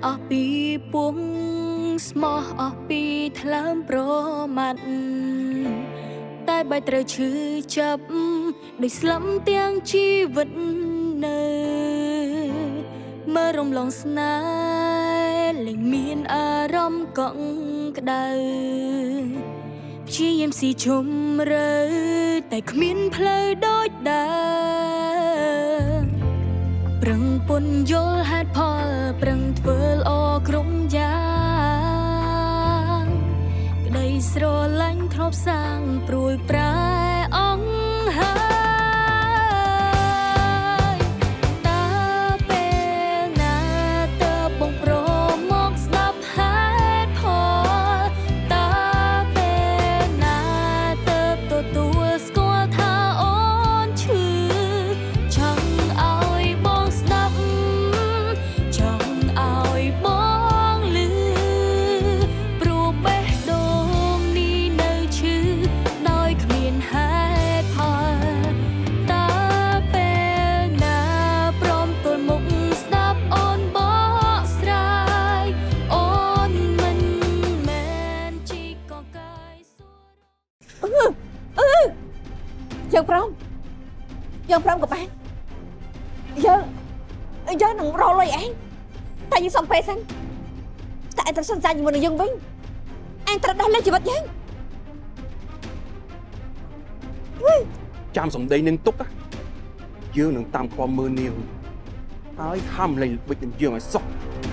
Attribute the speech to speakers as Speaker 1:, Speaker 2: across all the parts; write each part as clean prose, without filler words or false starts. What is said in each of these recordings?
Speaker 1: ออกปีปุงสมอออกปีทะลามโปรมัดแต่ใบเตยชื่อจับได้สลัมเตียงชีวิตเนเมื่อรมลองสนายเล่งมีนอารมณ์กองกระดาชียิ้มสีชมเรยแต่ขมิ้นเพลยดอยดาปรังปนโยลฮัดพอปรังเฟิลออกรุมยางได้สโรลันทรบสร้างปลุยปลายอ่องหายตาเป็นนาเตอบ่งโปรมอกสลับหายพอตาเป็นนาเตอตัวสกอลท่าอ่อนชื่อช่างเอาบ้องสลับช่างเอาบ้องลือปลูกเบดงนี่เนยชื่อดอยขมิ้นหายพอตาเป็นนาพร้อมตัวมุกสลับอ่อนบ่สลายอ่อนมันแม่นจีก็กายสัว
Speaker 2: យើងព្រមក៏បានយើងនឹងរកលុយឯងតែយើងសុំពេលសិនតែឯងត្រូវសន្យាជាមួយនឹងយើងវិញឯងត្រូវដោះលែងជីវិតយើង
Speaker 3: ចាំសំដីនឹងទុកយើងនឹងតាមខ្វល់មើលនាងហើយហាំលែងវិចនឹងយើងឲ្យសោះ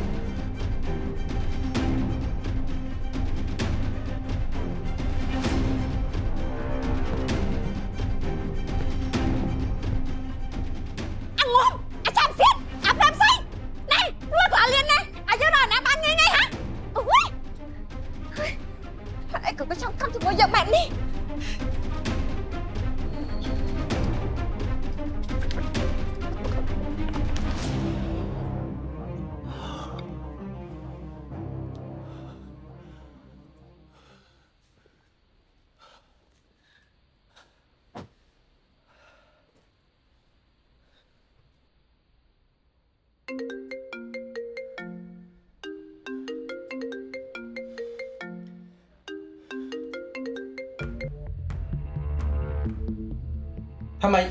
Speaker 4: ทำไม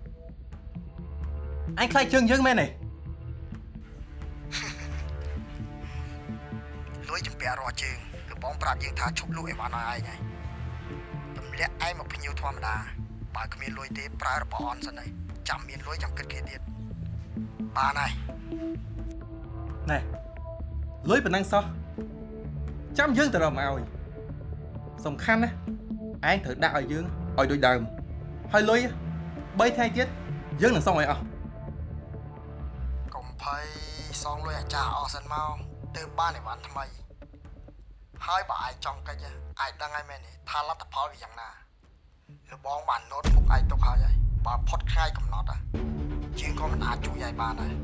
Speaker 4: ไอ้ใครเชิงแม่ไหน
Speaker 5: ลุยจำเป็นรอจึงหรือบ้องปราบยิงท้าชุบลูกไอ้วานายไงตำเลี้ยไอ้มาพิญญธรรมดาปากมีลุยเตะปลายระปอนสันไหนจำมีลุยจำเกิดเกียรติปานาย
Speaker 4: nàyลุยเป็นนั่งซอจำยืงแต่เรามาเอาสำคัญนะไอ้เถอะđạoยืงเอาโดยเดิมให้ลุยbay thay tiết dương là xong rồi à
Speaker 5: cùng phải xong rồi cha ở sân mau từ ba này bạn tham mày hai bà ai trong cái gì ai đang ai mày này tha lát tập pháo vì dạng nào rồi bong bàn nốt một ai tục hao vậy bà phốt khai cầm nốt à chuyện con mình à chủ dạy bà này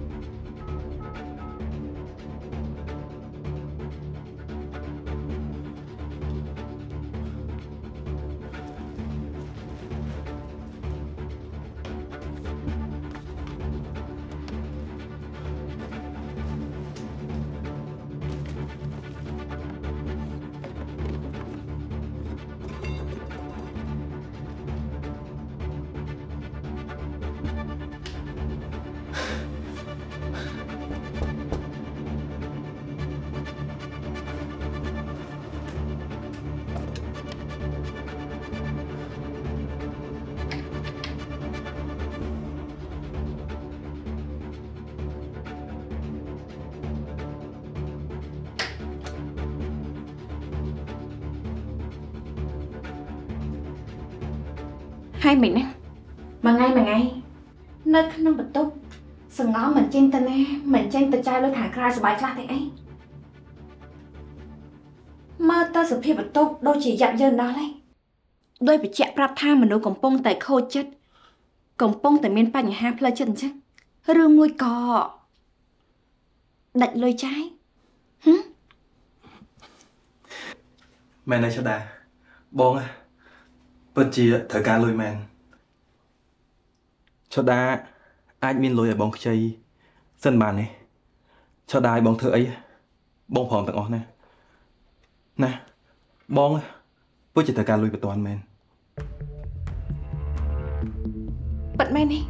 Speaker 2: hai mình á mà ngay nơi khăn nông bật tốt sừng ngó mình trên tên mình trên tờ trai lối thả ra sờ bài ra thế ấy mơ ta sờ phi bật tốt đôi chỉ dặn dần đó đấy đôi bị chẹt rạp tha mà nấu cổng pông tại khô chất cổng pông tại miền Bắc nhà ha plei chân chứ rương ngôi cò đạch lôi trái
Speaker 4: mẹ này cho đà bông à bất chi thời ca lôi mèn cho đa ai miên lôi ở bóng chơi sân bàn này cho đa bóng thợ ấy បងព្រមទាំងអស់ណាបងពុជចិត្តការលុយបន្ទាន់មែន
Speaker 2: ប៉ិតមែនទេ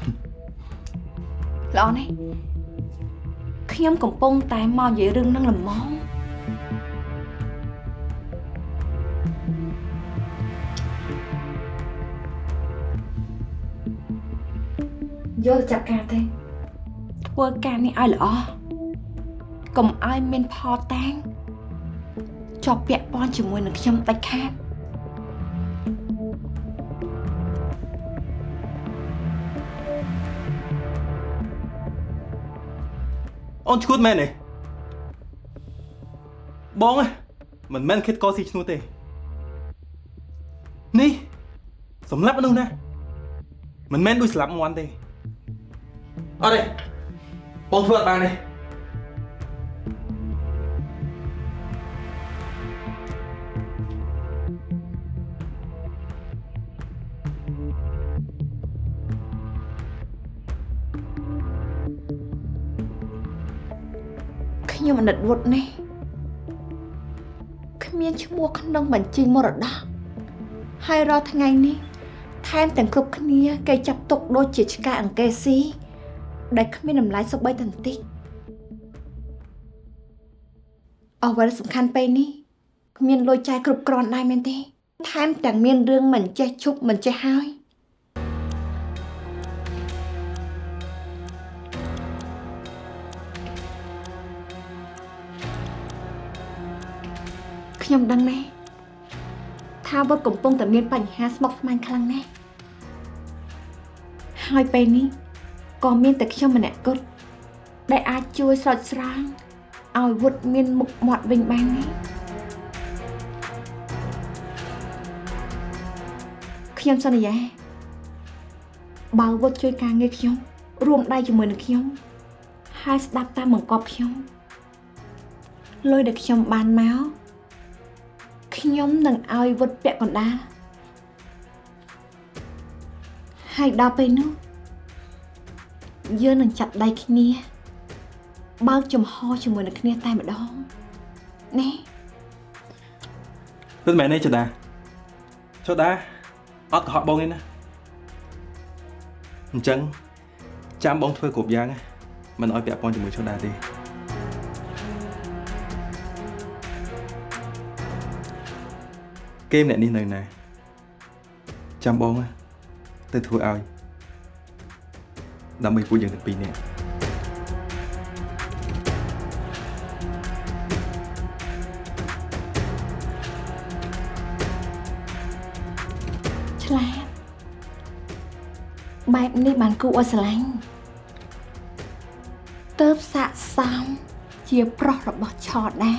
Speaker 2: ល្អណាស់ខ្ញុំកំពុងតែមកនិយាយរឿងនឹងល្មមយល់ចាក់ការទេធ្វើការនេះឲ្យល្អកុំឲ្យមានផលតាំងជាប់ពាក់ព័ន្ធជាមួយនឹងខ្ញុំដាច់ខាត
Speaker 4: អូនឈួតមែនទេបងមិនមែនគិតកស៊ីឈ្នួតទេនេះសម្រាប់មនុស្សណាមិនមែនដូចស្លាប់មាន់ទេអត់ទេបងធ្វើអត់បានទេ
Speaker 2: ខ្ញុំអាណិតវុតនេះគ្មានឈ្មោះក្នុងបញ្ជីមរតកហើយរាល់ថ្ងៃនេះថែមទាំងគ្រប់គ្នាគេចាប់ទុកដូចជាឆ្កែអង្គែស៊ីដែលគ្មានតម្លៃសូម្បីតែបន្តិចអ្វីដែលសំខាន់ពេលនេះគ្មានលុយចាយគ្រប់គ្រាន់ដែរមែនទេថែមទាំងមានរឿងមិនចេះឈប់មិនចេះហើយខ្ញុំដឹងណាស់ថាវត្តកំពុងតែមានបញ្ហាស្មុគស្មាញខ្លាំងណាស់ហើយពេលនេះក៏មានតែខ្ញុំម្នាក់គត់ដែលអាចជួយស្រោចស្រង់ឲ្យវត្តមានមុខមាត់វិញបានណាខ្ញុំសន្យាបើវត្តជួយការងារខ្ញុំរួមដៃជាមួយនឹងខ្ញុំហើយស្ដាប់តាមបង្គាប់ខ្ញុំលុយដែលខ្ញុំបានមកខ្ញុំនឹងឲ្យវុតពាក់កណ្ដាលហើយដល់ពេលនោះយើងនឹងចាប់ដៃគ្នាបើកចំហជាមួយនឹងគ្នាតែម្ដងណា
Speaker 4: ពិតមែនទេចដាអត់កុហកបងទេណាអញ្ចឹងចាំបងធ្វើគ្រប់យ៉ាងមិនឲ្យពាក់ព័ន្ធជាមួយចដាទេគេម្នាក់នេះនៅណាចាំបងទៅធ្វើឲ្យដើម្បីពួកយើងទាំងពីរនាក់
Speaker 2: ឆ្លាតបែបនេះបានគួរឲ្យស្រឡាញ់ទើបស័ក្តិសមជាប្រុសរបស់ឆោតដែរ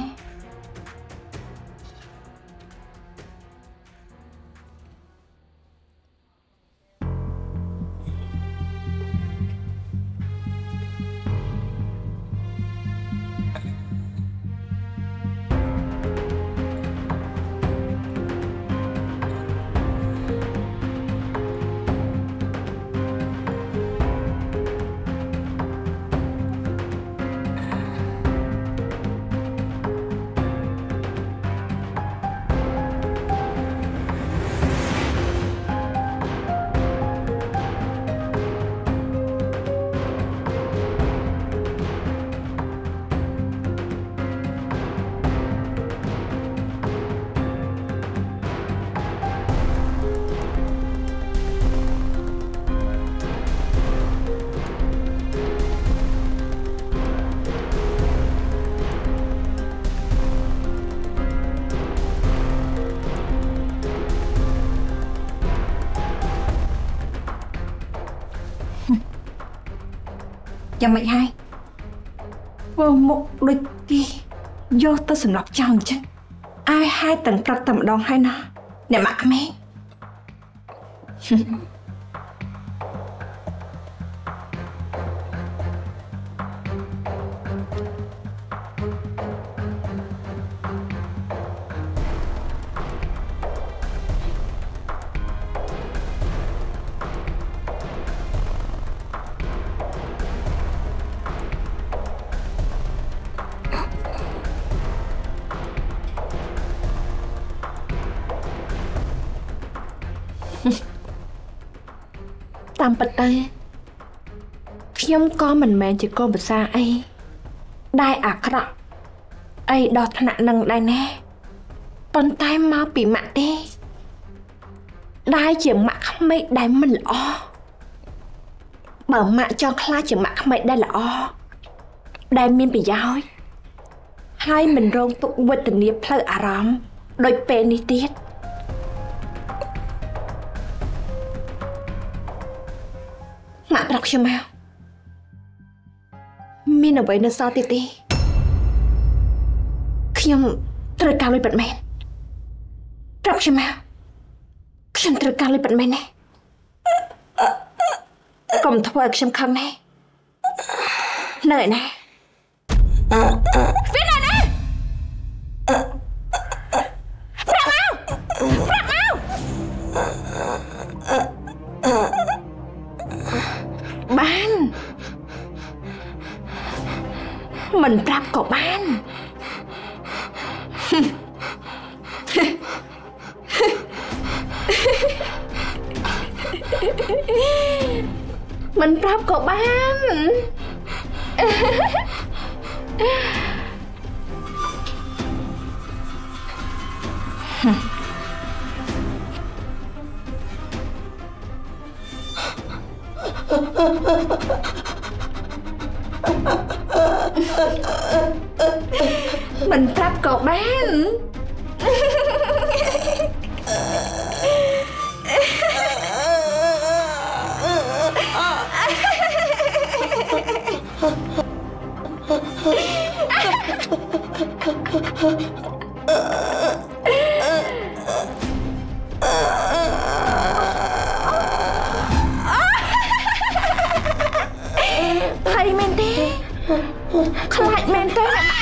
Speaker 2: យ៉ាងម៉េចហើយធ្វើមុខដូចទីយកទៅសម្រាប់ចោលអញ្ចឹងឲ្យហើយទាំងព្រឹកតែម្ដងហើយណាអ្នកម៉ាក់ក្មេងតាមពិតទៅខ្ញុំក៏មិនមែនជាកូនប្រសាអីដែលអាក្រក់អីដល់ថ្នាក់នឹងដែរណាប៉ុន្តែមកពីម៉ាក់ទេដែលជាម៉ាក់ក្មេកដែលមិនល្អបើម៉ាក់ចង់ខ្លាចជាម៉ាក់ក្មេកដែលល្អដែលមានប្រយោជន៍ហើយមិនរងទុក្ខវេទនាផ្លូវអារម្មណ៍ដូចពេលនេះទៀតម៉ាក់ប្រាប់ខ្ញុំមកមានអ្វីនៅសល់ទៀតទេខ្ញុំត្រូវការលុយប៉ាត់មែនប្រាប់ខ្ញុំមកខ្ញុំត្រូវការលុយប៉ាត់មែនណាកុំធ្វើឲ្យខ្ញុំខឹងណានៅឯណាវានៅណាប្រាប់មកបានមិនប្រាប់ក៏បានមិនប្រាប់ក៏បានមិនប្រាប់ក៏បានហើយមែនទេខ្លាចមែនទេណា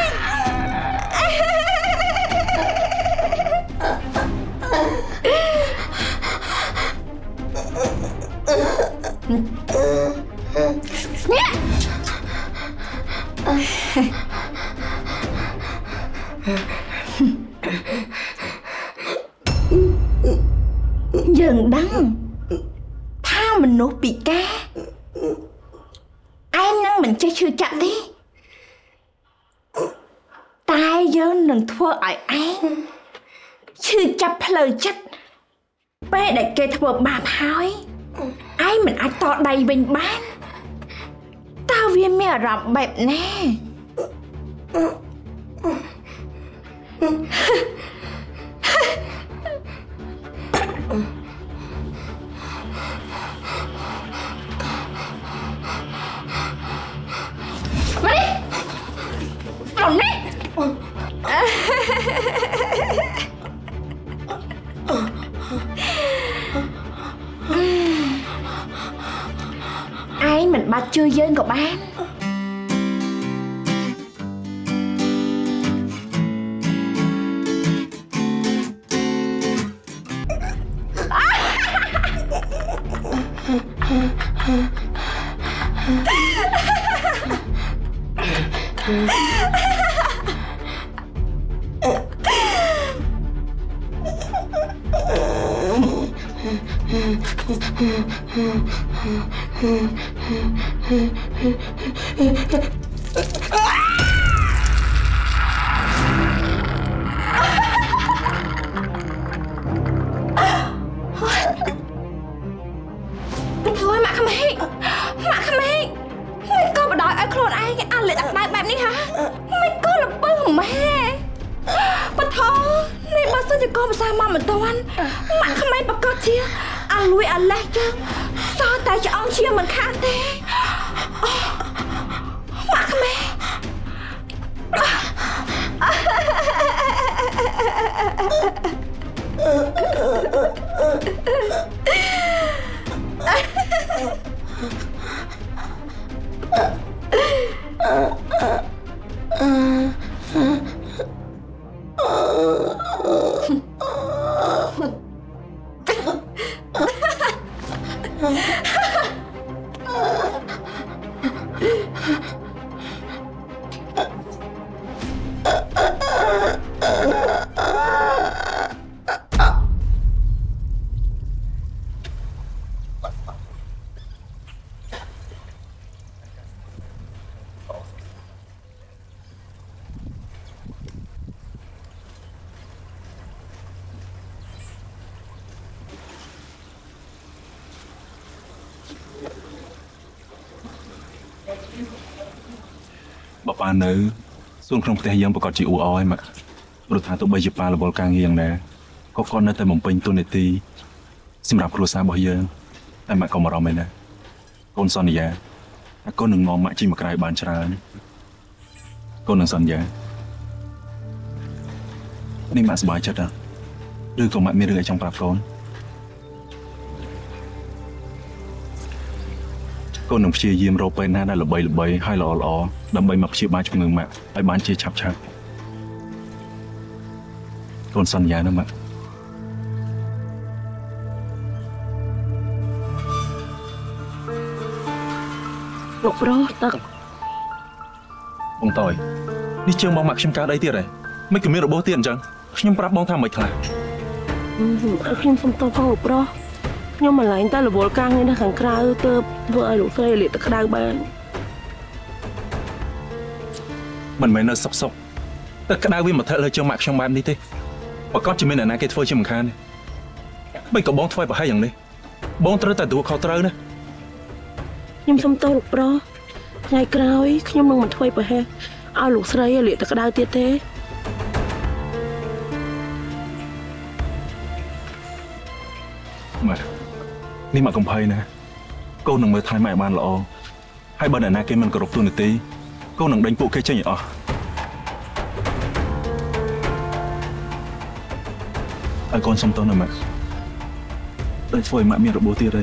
Speaker 2: យើងដឹងថាមនុស្សពិការឯងនឹងមិនចេះឈឺចាប់ទេតែយើងនឹងធ្វើឲ្យឯងឈឺចាប់ផ្លូវចិត្តពេលដែលគេធ្វើបាបហើយឯងមិនអាចតដៃវិញបានតើវាមានអារម្មណ៍បែបណាឯងមិនបាច់ជឿយើងក៏បាន
Speaker 6: បើប៉ានៅសួនក្នុងផ្ទះយើងប្រកាសជាអ៊ូអរឯមកព្រោះថាទោះបីជាប៉ារវល់ការងារយ៉ាងណាក៏គាត់នៅតែបំពេញតួនាទីសម្រាប់គ្រួសាររបស់យើងតែម៉ាក់ក៏មិនអារម្មណ៍ឯណាកូនសន្យាថាកូននឹងនាំម៉ាក់ជិះមកក្រៅបានច្រើនកូននឹងសន្យានេះម៉ាក់សប្បាយចិត្តឬក៏ម៉ាក់មានរឿងអីចង់ប្រាប់កូនកូននឹងព្យាយាមរកពេលណាដែលល្បីហើយល្អដើម្បីមកព្យាបាលជំងឺម៉ាក់ឲ្យបានជាឆាប់កូនសន្យាណាម៉ាក់
Speaker 7: លោកប្រុសទឹក
Speaker 6: បងតើនេះជើងបងម៉ាក់ខ្ញុំកើតអីទៀតហ៎មិនក៏មានរបួសទៀតអញ្ចឹងខ្ញុំប្រាប់បងថាមិនខ្លះ
Speaker 7: ខ្ញុំសុំទោសផងលោកប្រុសខ្ញុំម្លែងតែរវល់ការងារនៅខាងក្រៅទើបធ្វើឲ្យលោកស្រីលាកទឹកក្តៅបាន
Speaker 6: មិនមែននៅសុកទឹកក្តៅវាមកថឹកលើជើងម៉ាក់ខ្ញុំបែបនេះទេប្រកាសជាមានអ្នកណាគេធ្វើជាមិនខានទេមិនក៏បងធ្វើប្រហែលយ៉ាងនេះបងត្រូវតែទទួលខុសត្រូវណា
Speaker 7: ខ្ញុំសុំទោសលោកប្រុសថ្ងៃក្រោយខ្ញុំនឹងមិនធ្វើប្រហែលឲ្យលោកស្រីលាកទឹកក្តៅទៀតទេ
Speaker 6: ម៉ាក់នេះមកកំភៃណាកូននឹងមើលថែម៉ែបានល្អហើយបើអ្នកណាគេមិនគោរពទូនាទីកូននឹងដេញពួកគេចេញឲ្យអស់ហើយកូនសុំទោសណាម៉ាក់ដែលធ្វើឲ្យម៉ាក់មានរបួសទៀតហើយ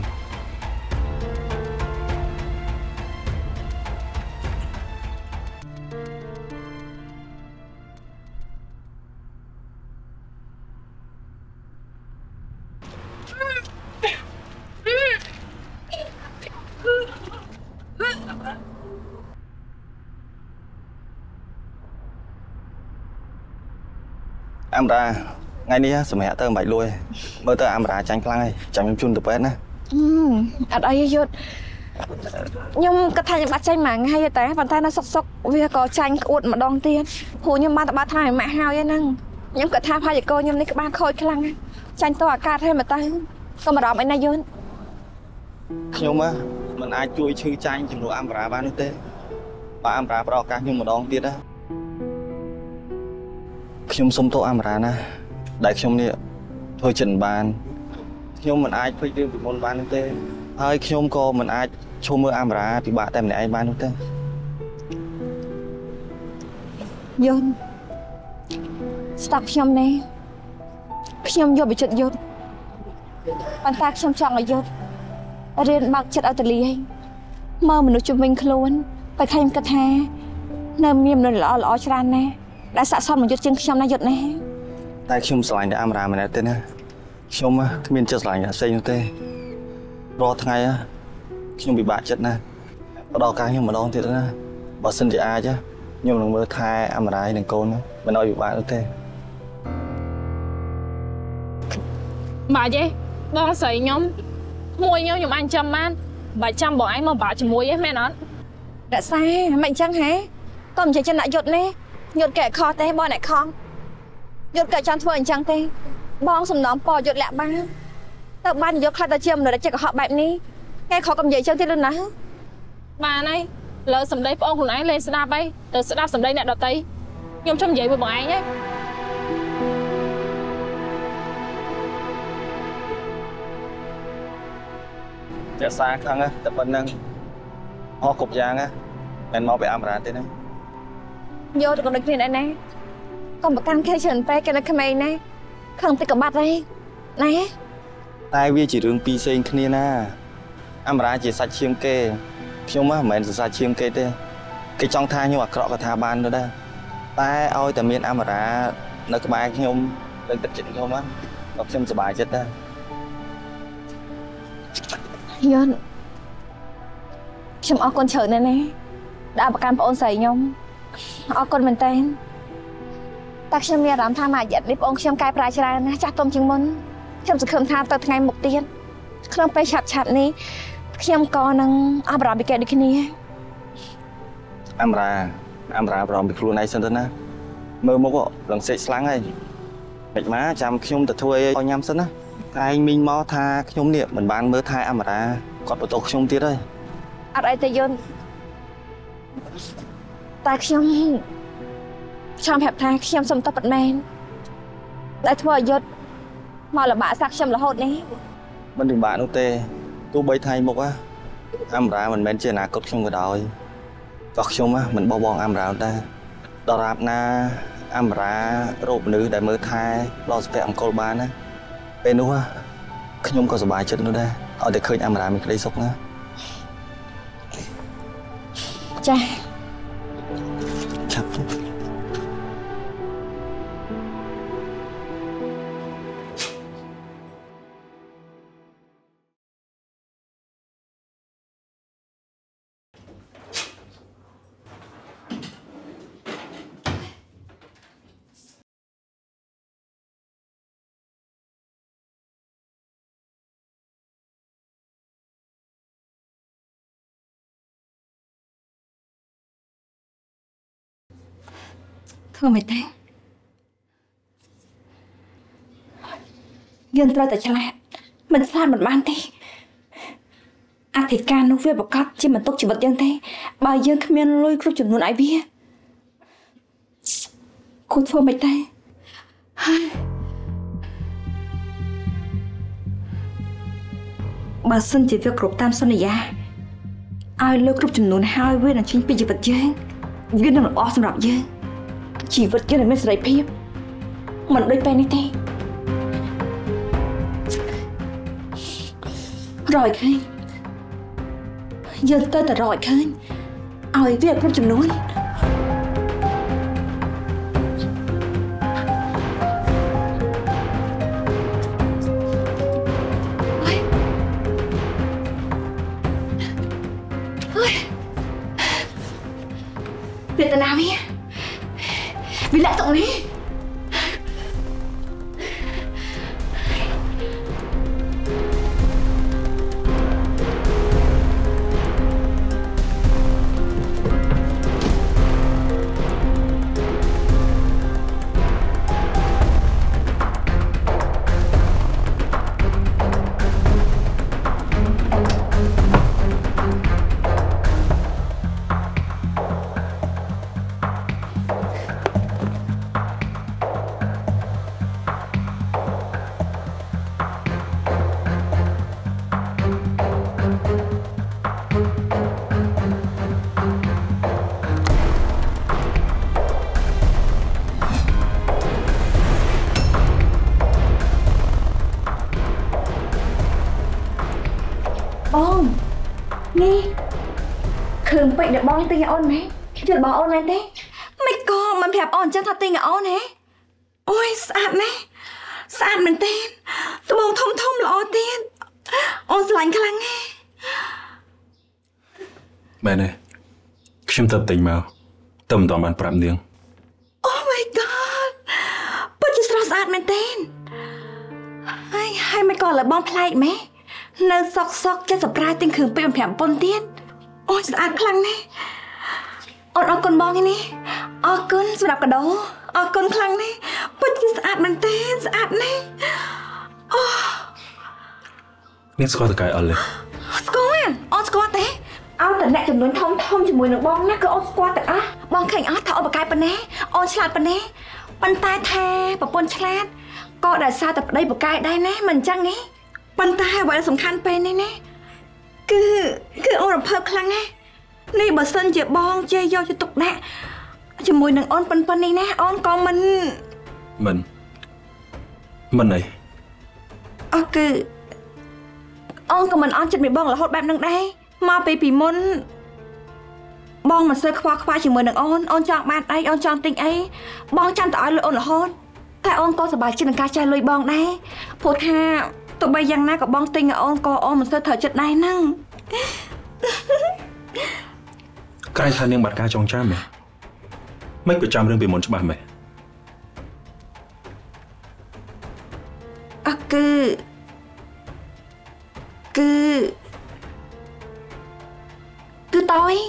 Speaker 5: អាំរ៉ាថ្ងៃនេះសម្រាប់ទៅមិនបាច់លួយមើលទៅអាំរ៉ាចាញ់ខ្លាំងហើយចាំខ្ញុំជូនទៅពេទ្យណា
Speaker 2: អត់អីទេយុទ្ធខ្ញុំគិតថាខ្ញុំបាត់ចាញ់មួយថ្ងៃទេប៉ុន្តែនៅសុកវាក៏ចាញ់ក្អួតម្ដងទៀតព្រោះខ្ញុំបានតបាត់ថ្លៃម៉ាក់ហើយហ្នឹងខ្ញុំគិតថាផាយកោខ្ញុំនេះក្បាលខូចខ្លាំងចាញ់តអាកាសហើយមកទៅក៏មិនអារម្មណ៍អីណាយុទ្ធ
Speaker 5: ខ្ញុំមិនអាចជួយឈឺចាញ់ជំនួសអាំរ៉ាបាននោះទេបើអាំរ៉ាប្រោឱកាសខ្ញុំម្ដងទៀតណាខ្ញុំសុំទោសអាំរ៉ាណាដែលខ្ញុំនេះធ្វើចិត្តបានខ្ញុំមិនអាចភ្លេចរឿងពីមុនបាននោះទេហើយខ្ញុំក៏មិនអាចឈប់មើលអាំរ៉ាពិបាកតែម្នាក់ឯងបាននោះទេ
Speaker 2: យុទ្ធស្ដាប់ខ្ញុំនេះខ្ញុំយកវិចិត្រយុទ្ធប៉ុន្តែខ្ញុំចង់ឲ្យយុទ្ធរៀនបើកចិត្តឲ្យទលាយមើលមនុស្សជុំវិញខ្លួនបើខ្ញុំគិតថានៅមានមនុស្សល្អច្រើនណាស់ដែលស័ក្តិសមនឹងយុទ្ធជាងខ្ញុំណាយុទ្ធណា
Speaker 5: តែខ្ញុំស្រឡាញ់តែអាំរ៉ាម្នាក់ទេណាខ្ញុំគ្មានចិត្តស្រឡាញ់អ្នកផ្សេងនោះទេរាល់ថ្ងៃខ្ញុំពិបាកចិត្តណាស់ផ្ដល់ឱកាសខ្ញុំម្ដងទៀតណាបើសិនជាអាចខ្ញុំនឹងមើលថែអាំរ៉ានិងកូនមិនឲ្យពិបាកនោះទេ
Speaker 7: បាទទេបងស្រីខ្ញុំមួយខ្ញុំអញចាំបានបើចាំបងឯងមកបាក់ជាមួយឯងមែនអត់
Speaker 2: រក្សាមិនអញ្ចឹងហ៎ក៏មិនចេះចិត្តអ្នកយុទ្ធនេះយុទ្ធកែខុសទេបងអ្នកខំយុទ្ធកែចង់ធ្វើអញ្ចឹងទេបងសំណងពយុទ្ធលាក់បានទៅបានយកខ្លះទៅជាមនុស្សដែលចិត្តកុហកបែបនេះគេខកកំនិយាយអញ្ចឹងទៀតឬណា
Speaker 7: បានហើយលើសម្ដីបងខ្លួនឯងលេងស្ដាប់អីទៅស្ដាប់សម្ដីអ្នកដទៃខ្ញុំចង់និយាយvớiបងឯងហ៎
Speaker 5: ចាសាខ្លាំងតែប៉ុណ្្នឹងអស់គ្រប់យ៉ាងមិនមកពីអាំរ៉ាទេណា
Speaker 2: យកទៅដូចគ្នាណាកុំប្រកាន់គេច្រើនពេកគេនៅក្មេងណាខឹងតិចក៏បាត់ហើយណា
Speaker 5: តែវាជារឿងពីរផ្សេងគ្នាណាអាំរ៉ាជាសាច់ឈាមគេខ្ញុំមិនមែនសាច់ឈាមគេទេគេចង់ថាខ្ញុំអាក្រក់ក៏ថាបានទៅដែរតែឲ្យតែមានអាំរ៉ានៅក្បែរខ្ញុំលើកទឹកចិត្តខ្ញុំក៏ខ្ញុំសប្បាយចិត្តដែរ
Speaker 2: យន់ខ្ញុំអរគុណច្រើនណាស់ណាដែលប្រកាន់ប្អូនស្រីខ្ញុំអរគុណមែនតើតែខ្ញុំមានអារម្មណ៍ថាមួយរយៈនេះប្អូនខ្ញុំកែប្រែច្រើនណាស់ចាស់ទុំជាងមុនខ្ញុំសង្ឃឹមថាទៅថ្ងៃមុខទៀតក្នុងពេលឆាប់នេះខ្ញុំក៏នឹងអបអរពីគេដូចគ្នា
Speaker 8: អាំរ៉ាប្រមពីខ្លួនឯងសិនទៅណាមើលមុខលងសេកស្លាំងហើយមិនមកចាំខ្ញុំទៅធ្វើឲ្យញ៉ាំសិនណាឯងមីងមកថាខ្ញុំនេះមិនបានមើលថែអាំរ៉ាគាត់បន្ទោសខ្ញុំទៀតហើយ
Speaker 2: អត់អីទេយន់តែខ្ញុំចង់ប្រាប់ថាខ្ញុំសុំទោសពិតមែនដែលធ្វើឲ្យយុទ្ធមកលំបាកសាក់ខ្ញុំរហូតនេះ
Speaker 8: មិនពិបាកនោះទេទោះបីថ្ងៃមុខអាំរ៉ាមិនមែនជាអនាគតខ្ញុំក៏ដោយក៏ខ្ញុំមិនបោះបង់អាំរ៉ាដែរដរាបណាអាំរ៉ារោគមនុស្សដែលមើលថែដល់សុភមង្គលបានណាពេលនោះខ្ញុំក៏សប្បាយចិត្តនោះដែរឲ្យតែឃើញអាំរ៉ាមានក្តីសុខណា
Speaker 2: ចា
Speaker 8: ឆាប់
Speaker 2: ធ្វើមិនទេយើងត្រូវតែឆ្លាតមិនឆ្លាតមិនបានទេអធិការនោះវាប្រកាសជាមិនទុកជីវិតយើងទេបើយើងគ្មានលុយគ្រប់ចំនួនឲ្យវាគូធ្វើមិនទេបើសិនជាវាគ្រប់តាមសន្យាឲ្យលុយគ្រប់ចំនួនហើយវានឹងចេញពីជីវិតយើងវានឹងល្អសម្រាប់យើងជីវិតយើងនឹងមានសេរីភាពមិនដូចពេលនេះទេរយឃើញយើងទៅតែរយឃើញឲ្យវាគ្រប់ចំនួនវេទនាវាលាក់តុងនេះបងនេះគ្រឿងពេជ្រដែលបងទិញឲ្យអូនមែនជឿរបស់អូនមែនទេមិនក៏មិនប្រាប់អូនអញ្ចឹងថាទិញឲ្យអូនហ៎អូយស្អាតណាស់ស្អាតមែនទេត្បូងធំធំល្អទៀតអូនស្រឡាញ់ខ្លាំងណាស់
Speaker 6: មែនទេខ្ញុំទៅទិញមកទៅមិនតាន់បានប្រាប់នាង
Speaker 2: អូ my god ពិតជាស្រស់ស្អាតមែនទេហើយមិនក៏លើបងប្លែកម៉េះនៅសក់ចេះសប្រែទិញគ្រឿងពេជ្រ5ប៉ុនទៀតអូយស្អាតខ្លាំងណាស់អូនអរគុណបងនេះអរគុណសម្រាប់កាដូអរគុណខ្លាំងណាស់ពិតជាស្អាតមែនទេស្អាតណាស់អូ
Speaker 6: នាងស្គាល់តកែអល់ទេ
Speaker 2: ស្គាល់អូនស្គាល់ទេឲ្យតែអ្នកចំនួនធំជាមួយនឹងបងណាគឺអូនស្គាល់ទាំងអស់បងឃើញអត់ថាអូនបកកាយប៉ុណ្ណេះអូនឆ្លាតប៉ុណ្ណេះប៉ុន្តែថាប្រពន្ធឆ្លាតក៏ដោយសារតែប្តីបកកាយដែរណាមិនអញ្ចឹងទេប៉ុន្តែអ្វីដែលសំខាន់ពេលនេះណាគឺអូនរំភើបខ្លាំងណាស់នេះបើសិនជាបងជេរយកទៅទុកដាក់ជាមួយនឹងអូនប៉ុណ្ណេះណាអូនក៏មិន
Speaker 6: អី
Speaker 2: អត់គឺអូនក៏មិនអន់ចិត្តពីបងរហូតបែបហ្នឹងដែរមកពីមុនបងមិនសូវខ្វល់ជាមួយនឹងអូនចង់បានអីអូនចង់ទិញអីបងចាំតែឲ្យលុយអូនរហូតតែអូនក៏សប្បាយចិត្តនឹងការចាយលុយបងដែរព្រោះថាទោះបីយ៉ាងណាក៏បងទិញឲ្យអូនក៏អូនមិនសូវត្រូវចិត្តដែរហ្នឹង
Speaker 6: ក្រែងថានាងបាត់ការចងចាំហ៎មិនក៏ចាំរឿងពីមុនច្បាស់មែន
Speaker 2: អគឺគឺតយ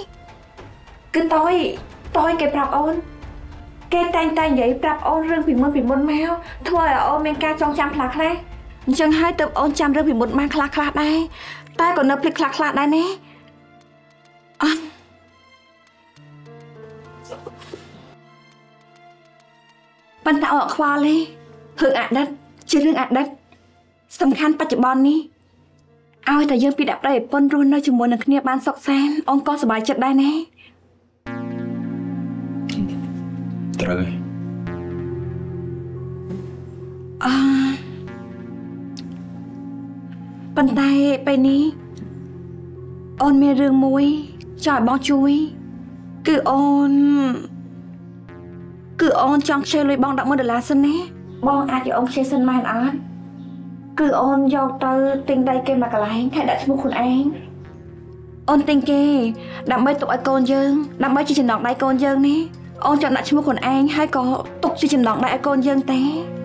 Speaker 2: គេប្រាប់អូនគេតែងតែនិយាយប្រាប់អូនរឿងពីមុនមកធ្វើឲ្យអូនមានការចងចាំខ្លះអញ្ចឹងហើយទើបអូនចាំរឿងពីមុនមកខ្លះដែរតែក៏នៅភ្លេចខ្លះដែរណាប៉ុន្តែអូនខ្វល់ទេរឿងអតីតជារឿងអតីតសំខាន់បច្ចុប្បន្ននេះឲ្យតែយើងពីដាក់ប្តីប្រពន្ធរស់នៅជាមួយនឹងគ្នាបានសុខសាន្តអូនក៏សប្បាយចិត្តដែរណា
Speaker 6: ត្រូវ
Speaker 2: ប៉ុន្តែពេលនេះអូនមានរឿងមួយចង់ឲ្យបងជួយគឺអូនចង់ខ្ចីលុយបង$10,000សិនណាបងអាចឲ្យអូនខ្ចីសិនមែនអត់គឺអូនយកទៅទិញដីគេមកកន្លែងហើយដាក់ឈ្មោះខ្លួនឯងអូនទិញគេដើម្បីទុកឲ្យកូនយើងដើម្បីជាចំណងដៃកូនយើងនេះអូនចង់ដាក់ឈ្មោះខ្លួនឯងហើយក៏ទុកជាចំណងដៃឲ្យកូនយើងទេ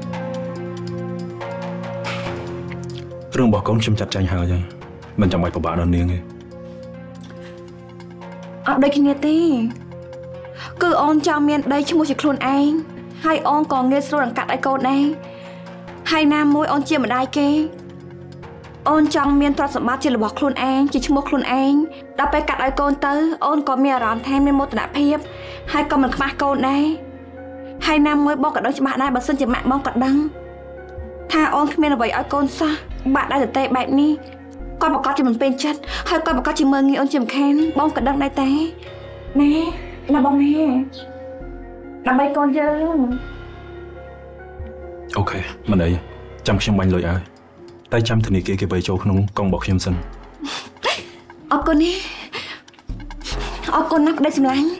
Speaker 6: រឿងរបស់កូនខ្ញុំចាត់ចែងហើយមិនចាំបាច់ពិបាកដល់នាងទេ
Speaker 2: អត់ដូចគ្នាទេគឺអូនចង់មានដីឈ្មោះជាខ្លួនឯងហើយអូនក៏ងាយស្រួលនឹងកាត់ឲ្យកូនដែរហើយណាមួយអូនជាម្ដាយគេអូនចង់មានទ្រព្យសម្បត្តិជារបស់ខ្លួនឯងជាឈ្មោះខ្លួនឯងដល់ពេលកាត់ឲ្យកូនទៅអូនក៏មានអារម្មណ៍ថាមានមោទនភាពហើយក៏មិនខ្មាស់កូនដែរហើយណាមួយបងក៏ដឹងច្បាស់ដែរបើសិនជាម៉ាក់បងក៏ដឹងថាអូនគ្មានអ្វីឲ្យកូនសោះបាក់ដែរទៅបែបនេះគាត់ប្រកាសជាមិនពេញចិត្តហើយគាត់ប្រកាសជាមើងងាយអូនជាមិនខានបងក៏ដឹងដែរតែណាបងណាដើម្បីកូនយើង
Speaker 6: អូខេមិនអីចាំខ្ញុំបាញ់លុយឲ្យតែចាំធនាគារគេបីចូលក្នុងកង់របស់ខ្ញុំសិន
Speaker 2: អរគុណណាស់ក្តីសម្លាញ់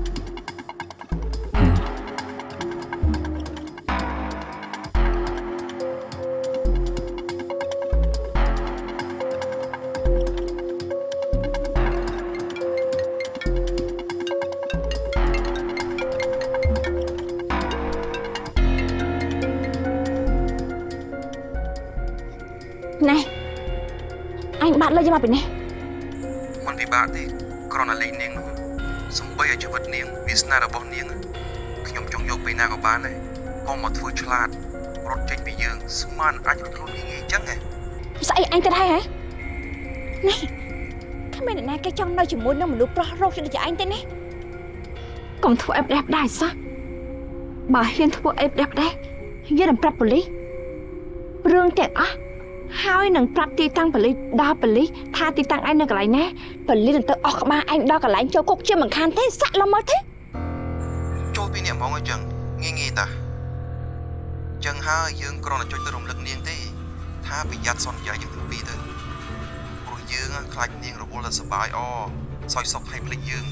Speaker 2: ណែអញបាត់លុយយកមកពីនេះ
Speaker 3: មិនពិបាកទេគ្រាន់តែលេខនាងនោះសំបីឲ្យជីវិតនាងវាសនារបស់នាងខ្ញុំចង់យកពេលណាក៏បានដែរកុំមកធ្វើឆ្លាតរត់ចេញពីយើងស្មានអាចរត់ខ្លួនងាយៗអញ្ចឹងហ៎
Speaker 2: ស្អីអញទៅហើយហ៎នេះគ្មានអ្នកណាគេចង់នៅជាមួយនឹងមនុស្សប្រុសរោគដូចជាអញទេណាកុំធ្វើអីផ្ដេសផ្ដាសសោះបើហ៊ានធ្វើអីផ្ដេសផ្ដាសយើងនឹងប្រាប់ប៉ូលីសរឿងទាំងអស់ហើយនឹងប្រាប់ទីតាំងប៉ូលីសដល់ប៉ូលីសថាទីតាំងឯងនៅកន្លែងណាប៉ូលីសនឹងទៅអស់ក្បាលឯងដល់កន្លែងចូលគុកជាមិនខានទេសាក់ឡំមកទេ
Speaker 3: ចូលពីអ្នកហ្មងអញ្ចឹងងាយតាអញ្ចឹងហើយយើងគ្រាន់តែចុចទៅរំលឹកនាងទេថាប្រយ័ត្នសន្យាយើងទាំងពីរទៅព្រោះយើងខ្លាចនាងរវល់តែសប្បាយសោយសុខឲ្យភ្លេចយើង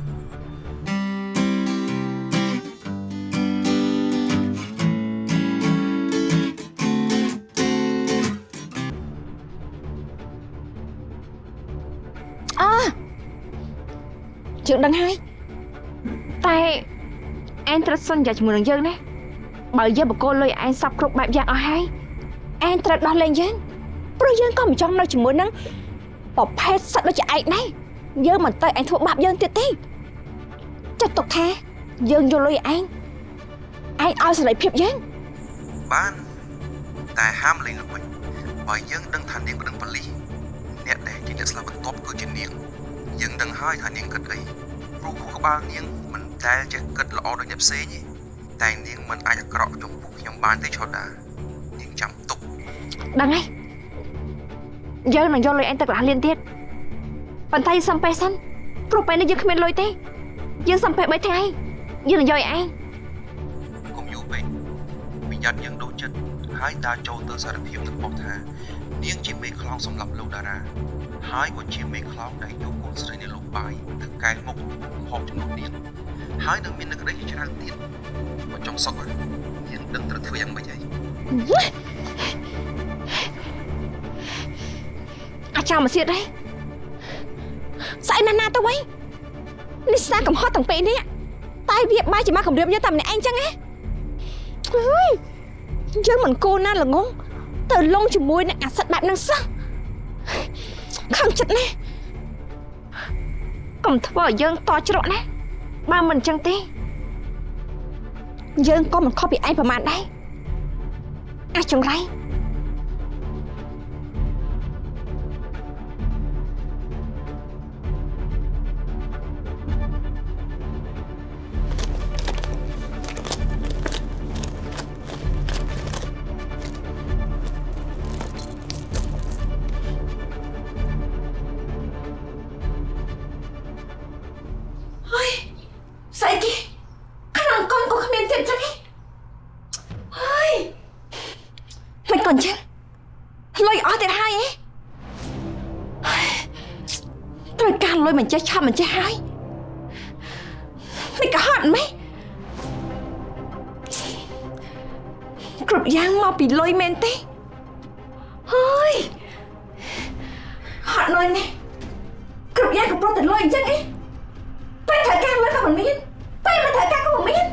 Speaker 2: យើងដឹងហើយតែអែនត្រូវសន្យាជាមួយនឹងយើងណាបើយើងបកគោលលុយឯងសពគ្រប់បែបយ៉ាងអស់ហើយអែនត្រូវដោះលែងយើងព្រោះយើងក៏មិនចង់នៅជាមួយនឹងប្រភេទសត្វដូចជាឯងដែរយើងមិនទៅឯងធ្វើបាបយើងទៀតទេចាត់ទុកថាយើងយកលុយឯងឲ្យសេរីភាពយើង
Speaker 3: បានតែហាមលេងល្បិចបើយើងដឹងថានាងក៏ដឹងប៉ូលីសអ្នកដែលជាអ្នកស្លាប់បន្ទាប់គឺជានាងយើងដឹងហើយថានាងគិតអីព្រោះខួរក្បាលនាងមិនដែលចេះគិតល្អដូចអ្នកផ្សេងទេតែនាងមិនអាចអាក្រក់ចំពោះខ្ញុំបានទេឆោដានាងចាំទុក
Speaker 2: ដឹងហើយយើងនឹងយកលុយឯងទៅកន្លះលានទៀតប៉ុន្តែសំពេសិនព្រោះពេលនេះយើងគ្មានលុយទេយើងសំពេ3ថ្ងៃយើងនឹងយកឯង
Speaker 3: កុំយូរពេកប្រយ័ត្នយើងដូរចិត្តហើយដើរចូលទៅសារភាពទៅបោះថានាងជាមេខ្លោងសម្រាប់លោកតារាហើយក៏ជាមេខ្លោងដែលយកកូនស្រីនៃលោកបាយទៅកែមុខហោបចំនួននាងហើយនឹងមាននក្តីជាច្រើនទៀតបើចង់សុខយើងដឹងត្រូវធ្វើយ៉ាងម៉េចហើយ
Speaker 2: អាចមកសៀតហើយស្អីណាទៅវិញនេះស្នាកំហុសទាំងពីរនេះតែវាបាយជាមកគម្រាមយើងតែម្នាក់ឯងចឹងហ៎យើងមិនគួរណាល្ងងទៅលងជាមួយនឹងអាសិតបែបហ្នឹងសោះចិត្តណាកុំធ្វើឲ្យយើងតច្រកណាបើមិនអញ្ចឹងទេយើងក៏មិនខុសពីឯងប្រហែលដែរអាចចង្រៃមិនចេះឆាប់មិនចេះហើយមិនក៏ហត់ម៉េចគ្រប់យ៉ាងមកពីលុយមែនទេហើយហត់លុយនេះគ្រប់យ៉ាងក៏ប្រត់តែលុយអញ្ចឹងឯងពេលត្រូវការលុយក៏មិនមានពេលមិនត្រូវការក៏មិនមាន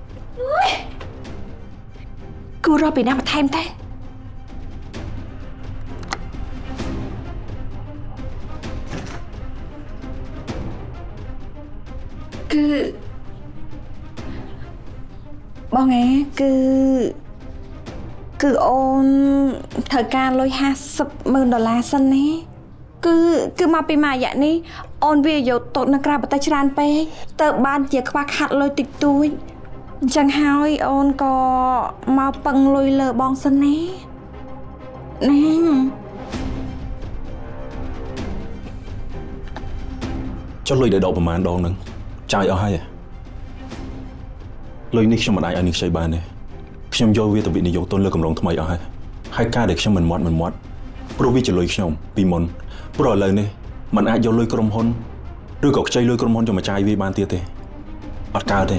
Speaker 2: គូរកពីណាបន្ថែមទេបងឯងគឺអូនត្រូវការលុយ$50,000សិនណាគឺមកពីមួយរយៈនេះអូនវាយកទុកនៅក្រៅប្រទេសច្រើនពេកទៅបានជាខ្វះខាតលុយតិចតួចអញ្ចឹងហើយអូនក៏មកពឹងលុយលើបងសិនណា
Speaker 6: ចុះលុយដែលដកប្រហែលដងហ្នឹងចាយអស់ហើយលុយនេះខ្ញុំមិនអាចឲ្យនេះខ្ចីបានទេខ្ញុំយកវាទៅវិនិយោគទុនលើកម្រងថ្មីអស់ហើយការដែលខ្ញុំមិនមាត់ព្រោះវាជាលុយខ្ញុំពីមុនព្រោះឥឡូវនេះมันអាចយកលុយក្រុមហ៊ុនឬក៏ខ្ចីលុយក្រុមហ៊ុនយកមកចាយវាបានទៀតទេអត់កើតទេ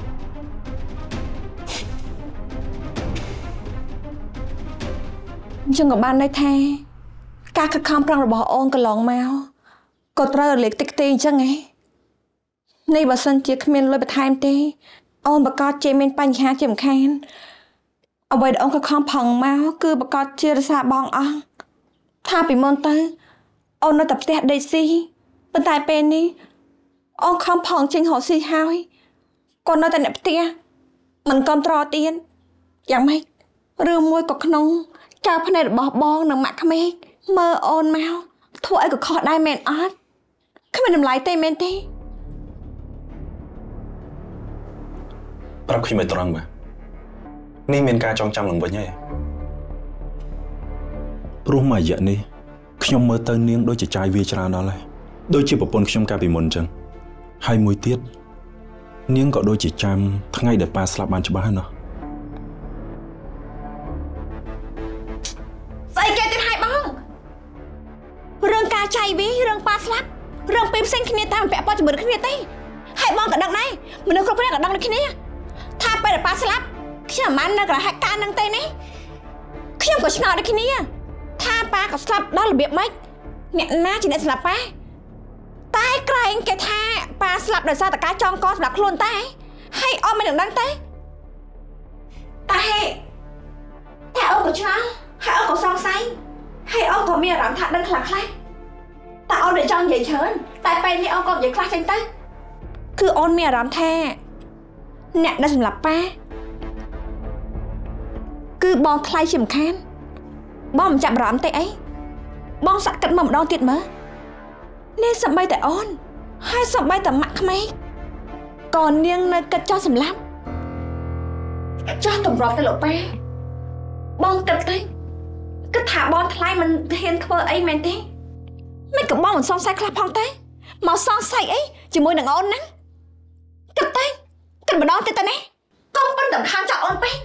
Speaker 2: អញ្ចឹងក៏បានន័យថាការខិតខំប្រឹងរបស់អូនកន្លងមកក៏ត្រូវរលាកតិចទេអញ្ចឹងហ៎នេះបើសិនជាគ្មានលុយបន្ថែមទេអូនប្រកាសជាមានបញ្ហាជាមិនខានអ្វីដែលអូនក៏ខំប្រឹងមកគឺប្រកាសជារសារបងអស់ថាពីមុនទៅអូននៅតែផ្ទះដេកស៊ីប៉ុន្តែពេលនេះអូនខំប្រឹងចេញរកស៊ីហើយក៏នៅតែអ្នកផ្ទះមិនគ្រប់ត្រទៀតយ៉ាងម៉េចរឿងមួយក៏ក្នុងចៅភ្នែករបស់បងនិងម៉ាក់ក្មេកមើលអូនមកធ្វើអីក៏ខុសដែរមែនអត់គ្មានតម្លៃទេមែនទេ
Speaker 6: ប្រាប់ខ្ញុំឲ្យត្រង់បាទនេះមានការចងចាំឡើងវិញហើយព្រោះមួយរយៈនេះខ្ញុំមើលទៅនាងដូចជាចាយវាច្រើនដល់ហើយដូចជាប្រពន្ធខ្ញុំកាលពីមុនអញ្ចឹងហើយមួយទៀតនាងក៏ដូចជាចាំថ្ងៃដែលប៉ាស្លាប់បានច្បាស់ណាស់
Speaker 2: ស្អីគេទៀតហើយបងរឿងការចាយវារឿងប៉ាស្លាប់រឿងពីរផ្សេងគ្នាតាមពាក់ព័ន្ធជាមួយគ្នាទេហើយបងក៏ដឹងដែរមនុស្សគ្រប់គ្នាក៏ដឹងដូចគ្នាថាពេលប៉ាស្លាប់ខ្ញុំមិននៅកន្លែងហេតុការណ៍ហ្នឹងទេណាខ្ញុំក៏ឆ្ងល់ដូចគ្នាថាប៉ាក៏ស្លាប់ដល់របៀបម៉េចអ្នកណាជាអ្នកស្លាប់ប៉ាតែក្រែងគេថាប៉ាស្លាប់ដោយសារតែការចងកសម្រាប់ខ្លួនតែហើយអត់មិនដឹងទេតែអូនក៏ឆ្ងល់ហើយអូនក៏សង្ស័យហើយអូនក៏មានអារម្មណ៍ថាដឹងខ្លះតែអូនមិនចង់និយាយច្រើនតែពេលនេះអូនក៏និយាយខ្លះចេញទៅគឺអូនមានអារម្មណ៍ថាអ្នកដែលសម្លាប់ប៉ាគឺបងថ្លៃជាមិនខានបងមិនចាប់អារម្មណ៍ទេអីបងសាក់គិតមកម្ដងទៀតមើលនេះសម្បីតែអូនហើយសម្បីតែម៉ាក់ក្មេកក៏នាងនៅគិតចោះសម្លាប់ចោះតម្រាប់ទៅលោកប៉ាបងគិតទៅគិតថាបងថ្លៃមិនហ៊ានធ្វើអីមែនទេមិនក៏បងមិនសង្ស័យខ្លះផងទេមកសង្ស័យអីជាមួយនឹងអូនហ្នឹងគិតទៅគិតម្ដងទៀតទៅណាកុំមិនដំខានចាក់អូនពេក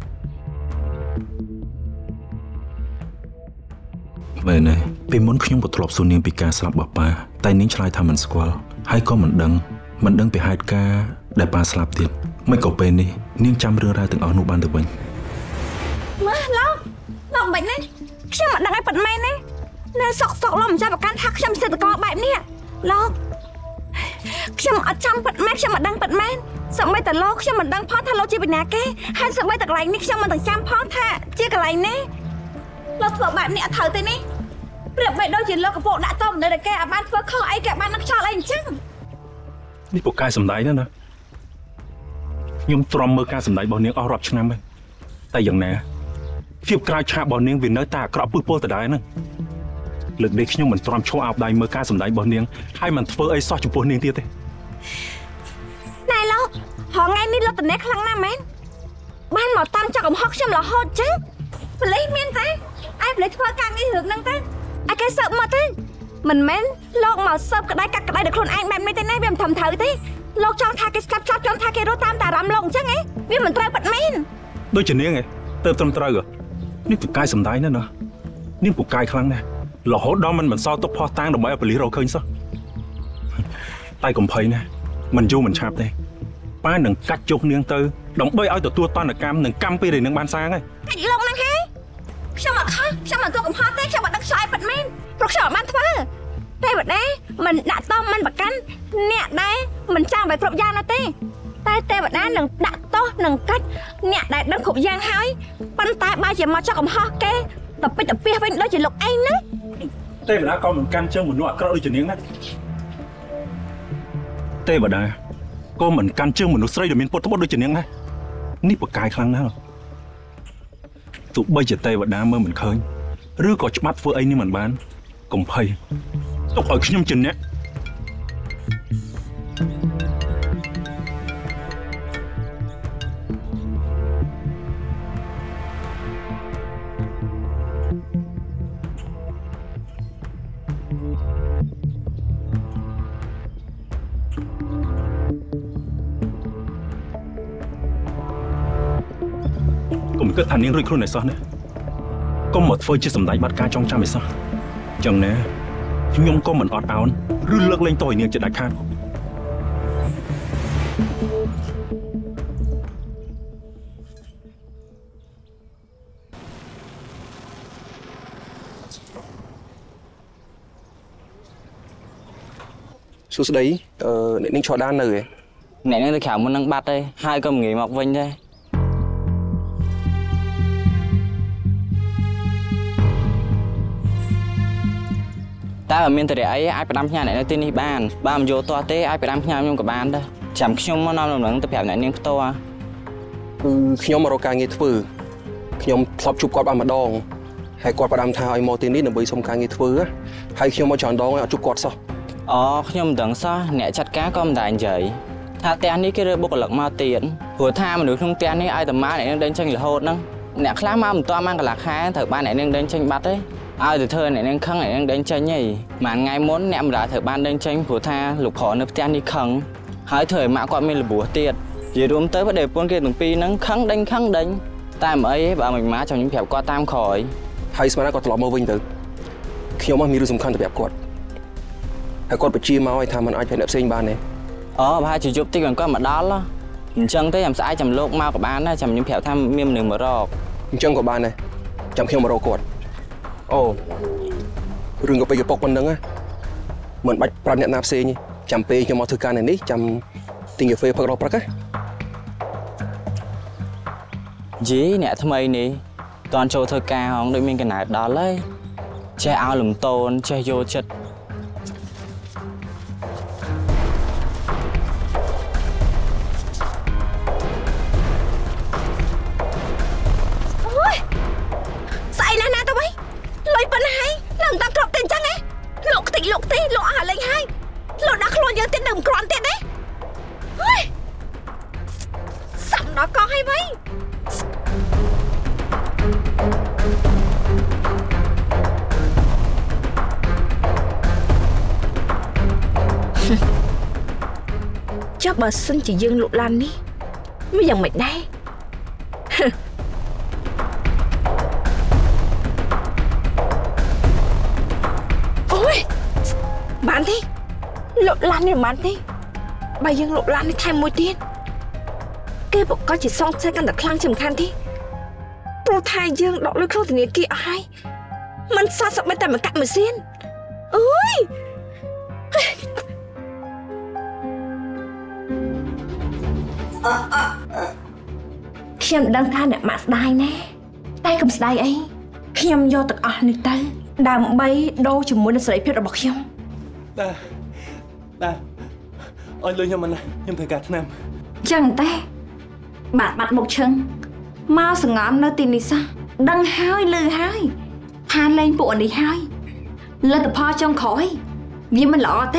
Speaker 6: មែនទេពីមុនខ្ញុំក៏ធ្លាប់សួរនាងពីការស្លាប់របស់ប៉ាតែនាងឆ្លើយថាមិនស្គាល់ហើយក៏មិនដឹងពីហេតុការណ៍ដែលប៉ាស្លាប់ទៀតមិនក៏ពេលនេះនាងចាំរឿងរ៉ាវទាំងអស់នោះបានទៅវិញ
Speaker 2: មើលលោកមិនណាខ្ញុំមិនដឹងឲ្យប៉ិតមែនទេនៅសុកលោកមិនចាំប្រកាន់ថាខ្ញុំសិទ្ធិកោបែបនេះលោកខ្ញុំអត់ចាំប៉ិតមែនខ្ញុំមិនដឹងប៉ិតមែនសម្បីតែលោកខ្ញុំមិនដឹងផងថាលោកជាវិញ្ញាគេហើយសម្បីតែកន្លែងនេះខ្ញុំមិនទាំងចាំផងថាជាកន្លែងនេះលោកធ្វើបែបនេះអត់ត្រូវទេនេះប្រៀបបីដូចជាលោកកពកដាក់តោនៅតែគេអាបានធ្វើខុសអីគេបាននឹងខ្យល់អីអញ្ចឹង
Speaker 6: នេះពូកែសំដែងណាខ្ញុំទ្រាំមើលការសម្ដែងរបស់នាងអស់រាប់ឆ្នាំហើយតែយ៉ាងណាភាពក្រៅឆាករបស់នាងវានៅតែអាក្រក់ពឹសពលដដែលហ្នឹងលើកនេះខ្ញុំមិនទ្រាំឈរអោបដៃមើលការសម្ដែងរបស់នាងហើយមិនធ្វើអីសោះចំពោះនាងទៀតទេ
Speaker 2: ណែលោហងៃនេះលោកតនេខ្លាំងណាស់មែនបានមកតាមចាក់កំហុសខ្ញុំរហូតចឹងប៉ូលីសមានទេឯងប៉ូលីសធ្វើការងាររឿងហ្នឹងទេឯគេសើបមកទេមិនមែនលោកមកសើបក្តៅកាត់ក្តៅដល់ខ្លួនឯងបែបនេះទេណាវាមិនត្រឹមត្រូវទេលោកចង់ថាគេស្កាប់ចង់ថាគេរត់តាមតាអារម្មណ៍លោកអញ្ចឹងឯងវាមិនត្រូវប៉ាត់មែន
Speaker 6: ដូចជានាងឯងទៅត្រឹមត្រូវនេះពូកែសំដែងណានាងពូកែខ្លាំងណាស់រហូតដល់មិនសល់ទុកផោះតាំងដើម្បីឲ្យប៉ូលីសរកឃើញសោះតែកំភៃណាមិនយូរមិនឆាប់ទេប៉ានឹងកាច់ជោគនាងទៅដើម្បីឲ្យទទួលតនកម្មនឹងកម្មពីដែលនាងបានសាងហើយ
Speaker 2: កាច់លោកហ្នឹងហេខ្ញុំអត់ខុសខ្ញុំមិនទទួលកំហុសទេខ្ញុំមិនដឹកឆ្លើយប៉ាត់មែនព្រោះខ្ញុំអត់បានធ្វើតែបដេមិនដាក់តោមិនប្រកាន់អ្នកដែរមិនចាំបែបគ្រប់យ៉ាងនោះទេតែទេវតានឹងដាក់តោនឹងកាច់អ្នកដែលដឹងគ្រប់យ៉ាងហើយប៉ុន្តែបើជាមកចោះកំហុសគេទៅពេចទៅពីវិញដូចជាលោកឯងហ្នឹង
Speaker 6: ទេវតាក៏មិនកាន់ជើងមនុស្សអាក្រក់ដូចជានាងដែរទេវតាក៏មិនកាន់ជើងមនុស្សស្រីដែលមានពុតត្បូតដូចជានាងដែរនេះប្រកាយខ្លាំងណាស់ទោះបីជាទេវតាមើលមិនឃើញឬក៏ច្បាប់ធ្វើអីនេះមិនបានកុំភ័យទុកឲ្យខ្ញុំជាអ្នកកុំគិតថានាងរួចខ្លួនឯសោះណាកុំមកធ្វើជាសម្ដេចបាត់ការចងចាំឯសោះចឹងណាខ្ញុំក៏មិនអត់ឱនឬលើកលែងតោះឲ្យនាងជាដាច់ខាត
Speaker 9: សួស្តីអ្នកនាងឈរដាននៅឯ
Speaker 8: អ្នកនាងទៅក្រៅមុននឹងបាត់ទេហើយក៏មិនងាយមកវិញទេតែបើមានតរិយអីអាចផ្ដាំផ្ញើអ្នកនៅទីនេះបានបើមិនយកទាស់ទេអាចផ្ដាំផ្ញើខ្ញុំក៏បានដែរចាំខ្ញុំមកនាំដំណឹងទៅប្រាប់អ្នកនាងផ្ទាល់
Speaker 9: គឺខ្ញុំមករកការងារធ្វើខ្ញុំធ្លាប់ជួបគាត់បានម្ដងហើយគាត់ផ្ដាំថាឲ្យមកទីនេះដើម្បីសុំការងារធ្វើហើយខ្ញុំមកច្រើនដងហើយអត់ជួបគាត់សោះ
Speaker 8: អូខ្ញុំមិនដឹងសោះអ្នកចាត់ការក៏មិនដែរនិយាយថាផ្ទះនេះគេរើបុគ្គលិកមកទៀតព្រោះថាមនុស្សក្នុងផ្ទះនេះឲ្យតែមកអ្នកនាងដេញចេញរហូតហ្នឹងអ្នកខ្លះមកមិនទាន់បានកន្លះខែត្រូវបានអ្នកនាងដេញចេញបាត់ទេឲ្យទៅធ្វើអ្នកនាងខឹងអ្នកនាងដេញចេញហីមួយថ្ងៃមុនអ្នកម្ដាយត្រូវបានដេញចេញព្រោះថាលោកប្រុសនៅផ្ទះនេះខឹងហើយធ្វើឲ្យម៉ាក់គាត់មានរបួសទៀតនិយាយរួមទៅប្រទេសប្រពន្ធគេទាំងពីរហ្នឹងខឹងដេញតែមិនអីបើមិនមកចាំខ្ញុំប្រាប់គាត់តាមក្រោយ
Speaker 9: ហើយស្មានគាត់ត្រឡប់មកវិញទៅខ្ញុំមានរឿងសំខាន់ទៅប្រាប់គាត់ហើយគាត់បញ្ជាមកឲ្យថាมันអាចភ័យអ្នកផ្សេងបានទេ
Speaker 8: អូប្រហែលជាយប់តិចគាត់មកដល់អញ្ចឹងទេចាំស្អែកចាំលោកមកក៏បានដែរចាំខ្ញុំប្រាប់ថាមានមនុស្សមករក
Speaker 9: អញ្ចឹងក៏បានដែរចាំខ្ញុំមករកគាត់អូរឿងក៏បីកពុកប៉ុណ្្នឹងណាមិនបាច់ប្រាប់អ្នកណាផ្សេងទេចាំពេលខ្ញុំមកធ្វើការនៅនេះចាំទិញកាហ្វេផឹករកព្រឹកណា
Speaker 8: យីអ្នកថ្មីនេះតន់ចូលធ្វើការហងដូចមានកណ្ដាលដល់ហើយចេះឲ្យលំតូនចេះយកចិត្ត
Speaker 2: លោកទេលោកអស់លេងហើយលោកដាក់ខ្លួនយើងទៀតនឹងគ្រាន់ទៀតទេហុយសំដល់កោះហើយវ៉ៃចាប់បើសិនជាយើងលក់ឡាននេះវាយ៉ាងម៉េចដែរបានទេលក់ឡាននេះបានទេបើយើងលក់ឡាននេះថែមមួយទៀតគេប្រកាសជាសងសេកាន់តែខ្លាំងជាមិនខានទេព្រោះថាយើងដកលុយក្នុងធនាគារអស់ហើយមិនសល់សក់តែមកកាក់ម៉ាស៊ីនអើយខ្ញុំដឹងថាអ្នកម៉ាក់ស្ដាយណាតែកុំស្ដាយអីខ្ញុំយកទាំងអស់នេះទៅដើម្បីដូរជាមួយនឹងសេរីភាពរបស់ខ្ញុំ
Speaker 9: ដែរអើយលុយខ្ញុំមិនណាខ្ញុំត្រូវការឆ្នាំ
Speaker 2: ចឹងតែបាត់មកឈឹងមកសង្ងំនៅទីនេះសោះដឹងហើយឮហើយថាលេងពួកនេះហើយលទ្ធផលចុងក្រោយវាមិនល្អទេ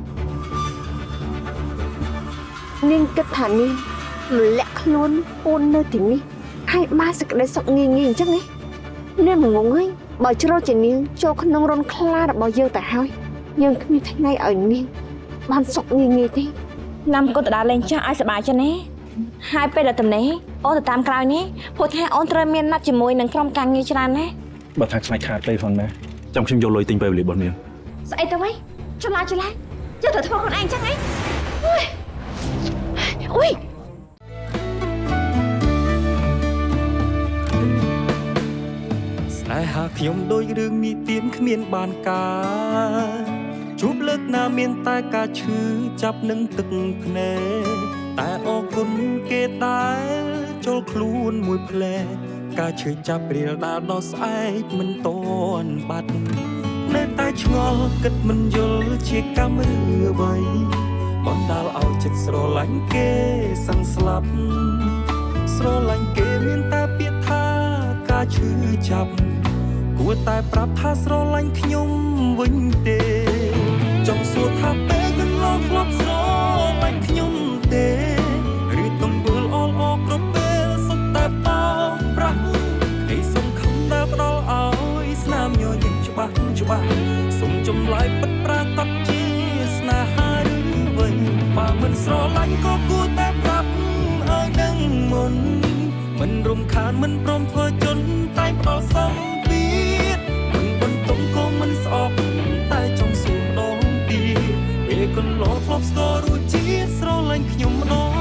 Speaker 7: នាងគិតថានាងលាក់ខ្លួនពូននៅទីនេះហើយបានសេចក្តីសុខងាយអញ្ចឹងឯងនាងងងហើយបើជ្រុលជានាងចូលក្នុងរន្ធខ្លារបស់យើងទៅហើយយើងគ្មានថ្ងៃឲ្យនាងបានសុខងាយទេ
Speaker 2: ណាំក៏ទៅដើរលេងចាស់ឲ្យសប្បាយចឹងណាហើយពេលដល់តំណេអូនទៅតាមក្រោយនេះព្រោះថាអូនត្រូវមានណាត់ជាមួយនឹងក្រុមការងារច្រើនណា
Speaker 6: បើថាខ្លាចខាតពេលផងណាចាំខ្ញុំយកលុយទិញពេលវេលារបស់នាង
Speaker 2: ស្អីទៅវិញចលាយកទៅធ្វើខ្លួនឯងចឹងហីអុយ
Speaker 10: ស្នេហាខ្ញុំដូចរឿងនិទានគ្មានបានការជួបលើកណាមានតែការឈឺចាប់នឹងទឹកភ្នែកតែអរគុណគេដែលចូលខ្លួនមួយផ្លែការឈឺចាប់ព្រាលដាលដល់ស្អែកមិនតន់បាត់នៅតែឆ្ងល់គិតមិនយល់ជាកម្មឬអ្វីបណ្ដាលឲ្យចិត្តស្រឡាញ់គេសឹងស្លាប់ស្រឡាញ់គេមានតែពាក្យថាការឈឺចាប់គួរតែប្រាប់ថាស្រឡាញ់ខ្ញុំវិញទេចង់សួរថាពេលកន្លងធ្លាប់ស្រឡាញ់ខ្ញុំទេឬទំពើលអលអគ្រប់ពេលសុទ្ធតែបោកប្រាស់ឯសុំខំដែលផ្ដល់ឲ្យស្នាមញញឹមច្បាស់សុំចម្លើយពិតប្រាកដជាស្នេហាឬវិញបើមិនស្រឡាញ់ក៏គួរតែប្រាប់ឲ្យដឹងមុនមិនរំខានមិនព្រមធ្វើជន់តែផ្ដល់សំពីតមិនបន្ទំក៏មិនស្អប់តែចង់សួរម្ដងទៀតពេលកន្លងធ្លាប់ស្គាល់រសជាតិស្រឡាញ់ខ្ញុំម្ដង